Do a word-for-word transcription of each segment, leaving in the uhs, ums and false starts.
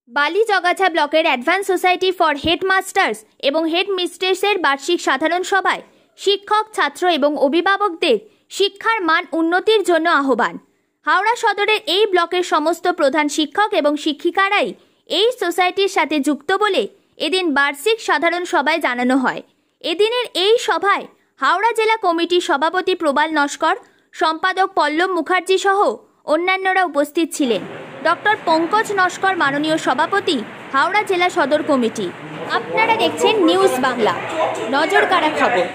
বালিজগাছা ব্লকের advance society for headmasters এবং হেডমিস্ট্রেসের বার্ষিক সাধারণ সভায় শিক্ষক, ছাত্র এবং অভিভাবকদের শিক্ষার মান উন্নতির জন্য আহ্বান। হাওড়া সদরের এই ব্লকের সমস্ত প্রধান শিক্ষক এবং শিক্ষিকারাই এই সোসাইটির সাথে যুক্ত বলে এদিন বার্ষিক সাধারণ সভায় জানানো হয়। এদিনের এই সভায় হাওড়া জেলা কমিটির সভাপতি প্রবাল নস্কর, সম্পাদক পল্লব মুখার্জি সহ অন্যান্যরা উপস্থিত ছিলেন। ডক্টর পঙ্কজ নস্কর মাননীয় সভাপতি, হাওড়া জেলা সদর কমিটি। আপনারা দেখছেন নিউজ বাংলা, নজর কাড়া খবর।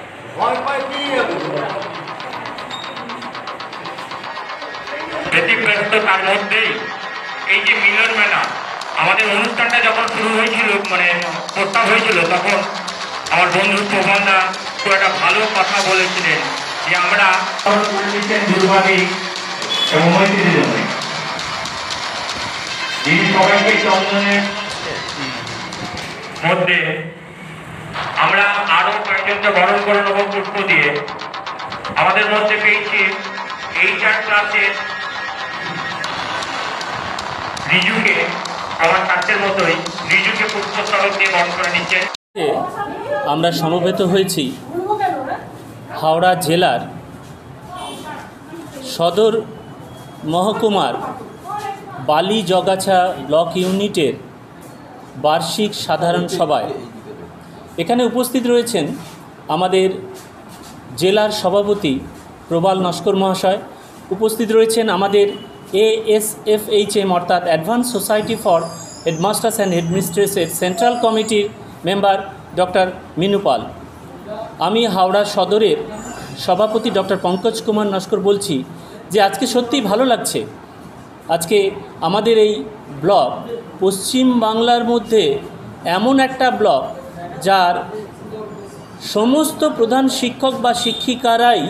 ব্যতিব্যস্ত তার মধ্যেই এই যে মিলন মেলা, আমাদের অনুষ্ঠানটা যখন শুরু হয়েছিল, মানে প্রস্তাব হয়েছিল, তখন আমার বন্ধু প্রবালদা তো একটা ভালো কথা বলেছিলেন যে আমরা দুর্ভাগী এবং মৈত্রীর জন্য যিনি সবাইকে চন্দনের মধ্যে আমরা আরো কয়েকজনকে বরণ করে নেব পুষ্প দিয়ে। আমাদের মধ্যে পেয়েছি এইচআর ক্লাসের রিজুকে, আমার কাছের মতোই রিজুকে পুষ্পস্তবক দিয়ে বরণ করে নিচ্ছেন। আমরা সমবেত হয়েছি হাওড়া জেলার সদর মহকুমার বালিজগাছা ব্লক ইউনিটের বার্ষিক সাধারণ সভায়। এখানে উপস্থিত রয়েছেন আমাদের জেলার সভাপতি প্রবাল নস্কর মহাশয়, উপস্থিত রয়েছেন আমাদের A S F H M অর্থাৎ advance society for headmasters and হেডমিস্ট্রেসের সেন্ট্রাল কমিটির মেম্বার ডক্টর মিনু পাল। আমি হাওড়া সদরের সভাপতি ডক্টর পঙ্কজ কুমার নস্কর বলছি যে আজকে সত্যিই ভালো লাগছে। আজকে আমাদের এই ব্লক পশ্চিম বাংলার মধ্যে এমন একটা ব্লক যার সমস্ত প্রধান শিক্ষক বা শিক্ষিকারাই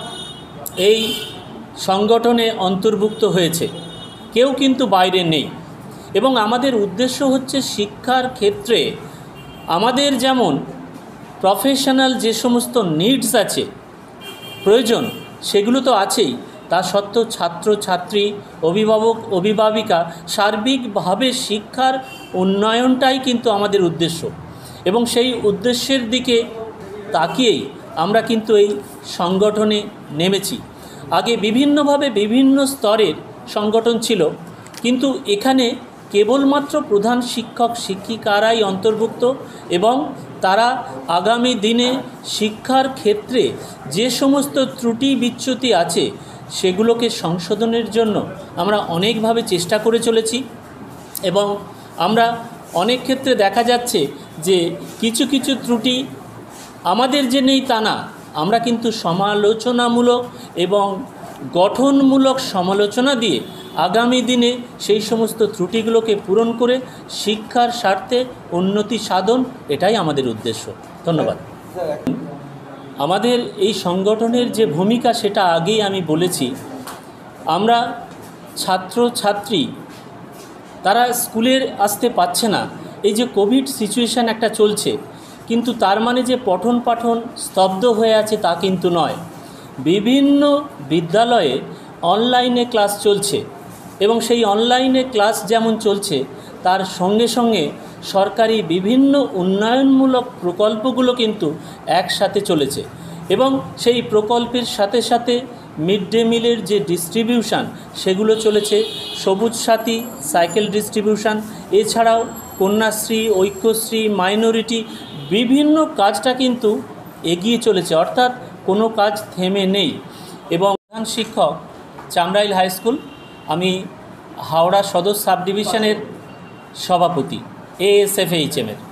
এই সংগঠনে অন্তর্ভুক্ত হয়েছে, কেউ কিন্তু বাইরে নেই। এবং আমাদের উদ্দেশ্য হচ্ছে শিক্ষার ক্ষেত্রে আমাদের যেমন প্রফেশনাল যে সমস্ত নিডস আছে, প্রয়োজন, সেগুলো তো আছেই, তা সত্ত্বেও ছাত্র ছাত্রী, অভিভাবক অভিভাবিকা সার্বিকভাবে শিক্ষার উন্নয়নটাই কিন্তু আমাদের উদ্দেশ্য। এবং সেই উদ্দেশ্যের দিকে তাকিয়েই আমরা কিন্তু এই সংগঠনে নেমেছি। আগে বিভিন্নভাবে বিভিন্ন স্তরের সংগঠন ছিল, কিন্তু এখানে কেবলমাত্র প্রধান শিক্ষক শিক্ষিকারাই অন্তর্ভুক্ত এবং তারা আগামী দিনে শিক্ষার ক্ষেত্রে যে সমস্ত ত্রুটি বিচ্যুতি আছে সেগুলোকে সংশোধনের জন্য আমরা অনেকভাবে চেষ্টা করে চলেছি। এবং আমরা অনেক ক্ষেত্রে দেখা যাচ্ছে যে কিছু কিছু ত্রুটি আমাদের যে নেই তা না, আমরা কিন্তু সমালোচনামূলক এবং গঠনমূলক সমালোচনা দিয়ে আগামী দিনে সেই সমস্ত ত্রুটিগুলোকে পূরণ করে শিক্ষার স্বার্থে উন্নতি সাধন, এটাই আমাদের উদ্দেশ্য। ধন্যবাদ। আমাদের এই সংগঠনের যে ভূমিকা সেটা আগেই আমি বলেছি। আমরা ছাত্র ছাত্রী তারা স্কুলে আসতে পারছে না, এই যে কোভিড সিচুয়েশান একটা চলছে, কিন্তু তার মানে যে পঠন পাঠন স্তব্ধ হয়ে আছে তা কিন্তু নয়। বিভিন্ন বিদ্যালয়ে অনলাইনে ক্লাস চলছে এবং সেই অনলাইনে ক্লাস যেমন চলছে তার সঙ্গে সঙ্গে সরকারি বিভিন্ন উন্নয়নমূলক প্রকল্পগুলো কিন্তু একসাথে চলেছে। এবং সেই প্রকল্পের সাথে সাথে মিড ডে মিলের যে ডিস্ট্রিবিউশান সেগুলো চলেছে, সবুজ সাথী সাইকেল ডিস্ট্রিবিউশান, এছাড়াও কন্যাশ্রী, ঐক্যশ্রী, মাইনরিটি, বিভিন্ন কাজটা কিন্তু এগিয়ে চলেছে, অর্থাৎ কোনো কাজ থেমে নেই। এবং প্রধান শিক্ষক চামড়াইল হাই স্কুল, আমি হাওড়া সদর সাব ডিভিশনের সভাপতি এ এস এফ এইচ এমের।